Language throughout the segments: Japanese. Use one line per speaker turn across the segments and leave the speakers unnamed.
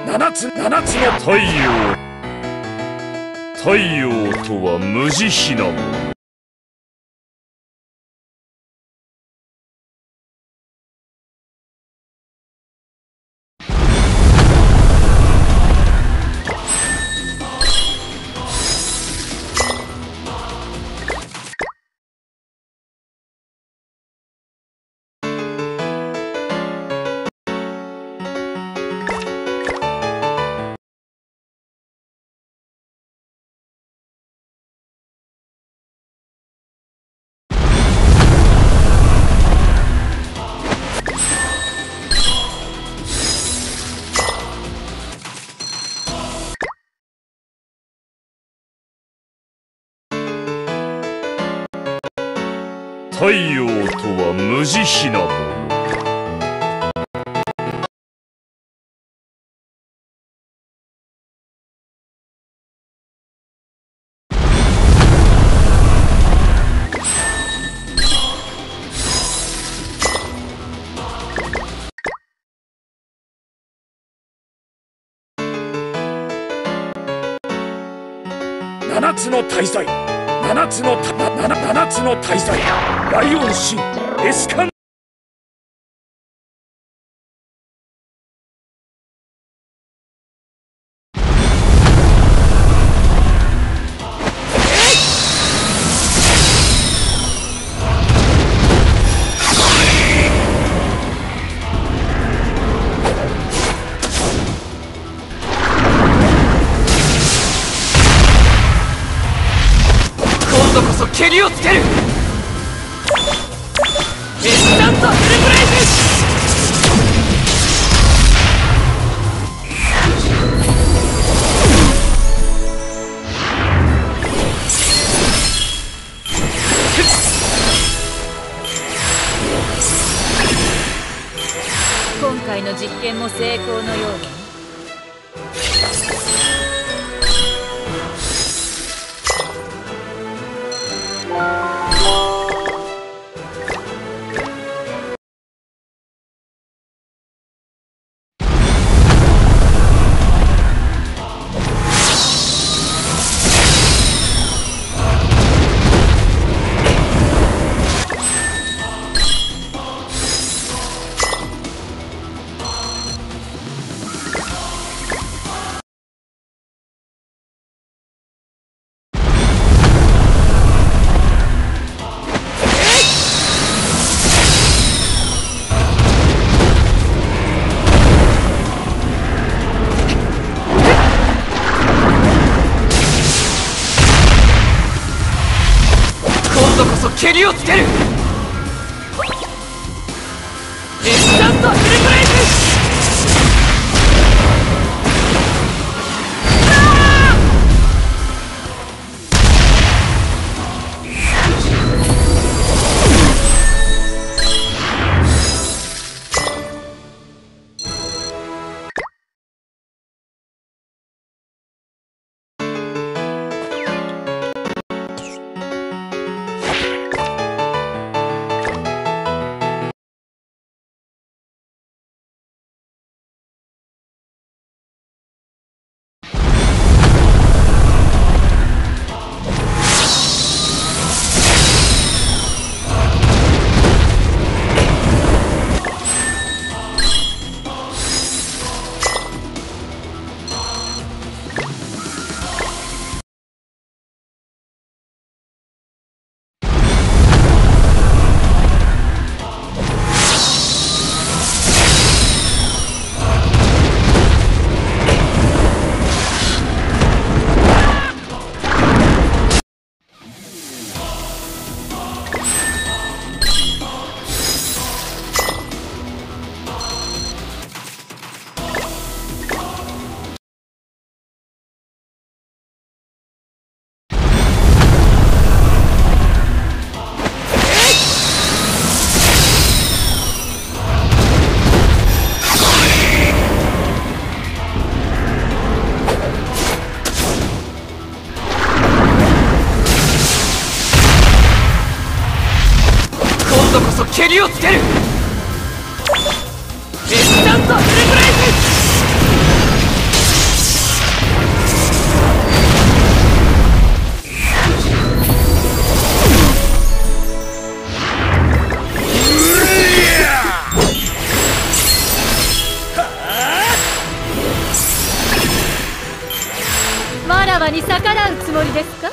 七つの太陽。太陽とは無慈悲なもの。太陽とは無慈悲なもの。七つの大罪。七つの大罪。ライオン神エスカン。
今度こそ蹴りをつける。エスタントフルブレイズ。
今回の実験も成功のようだ。
蹴りをつける。エスタントフルブレイズ。蹴りをつける。エスタントフルブレイズ。
つもりですか？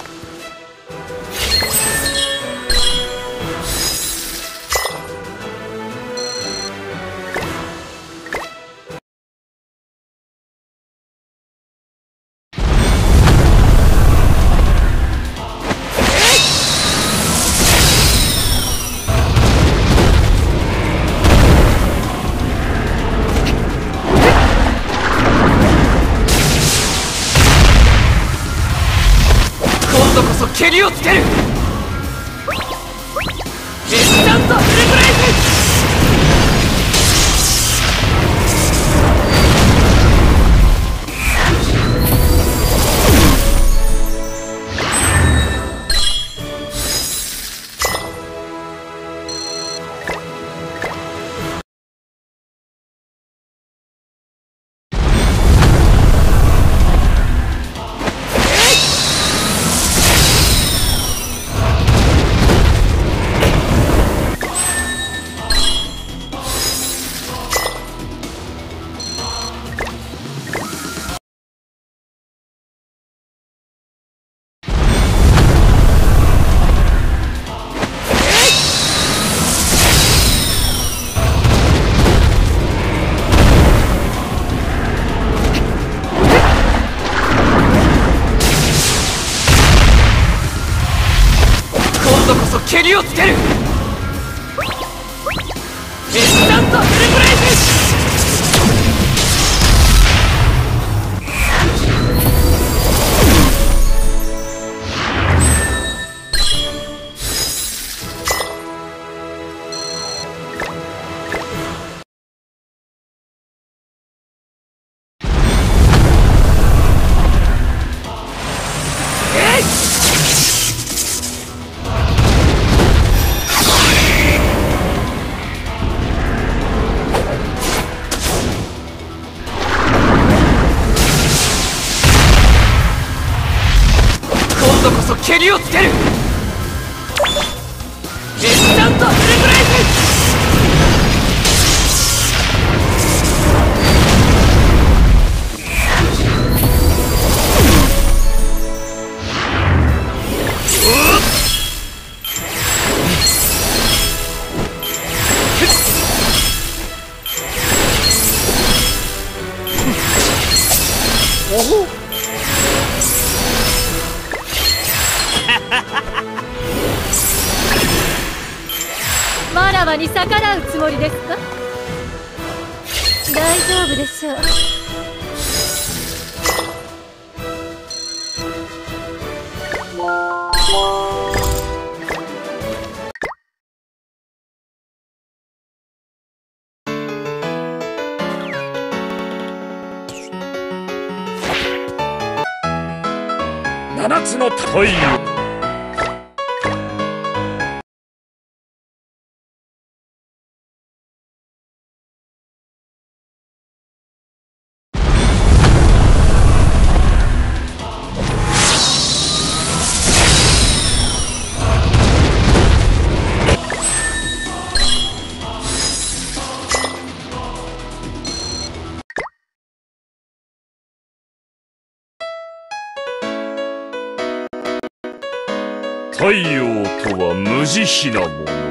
今度こそ蹴りをつける。インスタントフルブレイク。今度こそ蹴りをつける。インスタントフルブレイク。今度こそ蹴りをつける。インスタントフルブレイク。
わらわに逆らうつもりですか？大丈夫でしょう。
七つの太陽。太陽とは無慈悲なもの。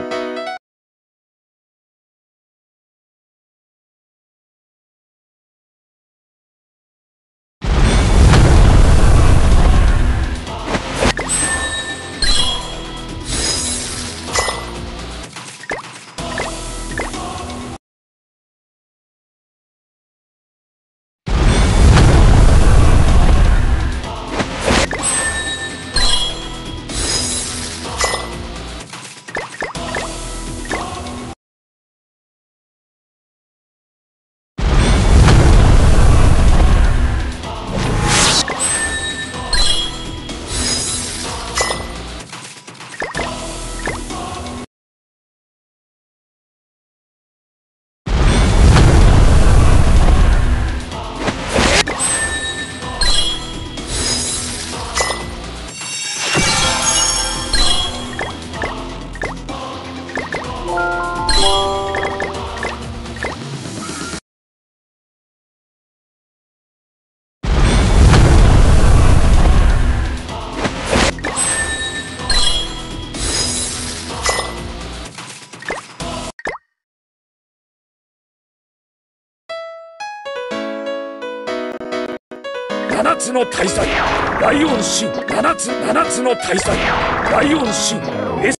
七つの大罪ライオン神七つの大罪ライオン神エス